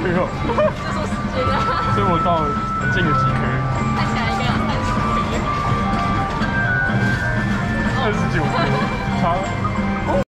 颗哦。 就说时间啊。 所以我到进了几颗？ 看起来应该有30颗。 29颗，差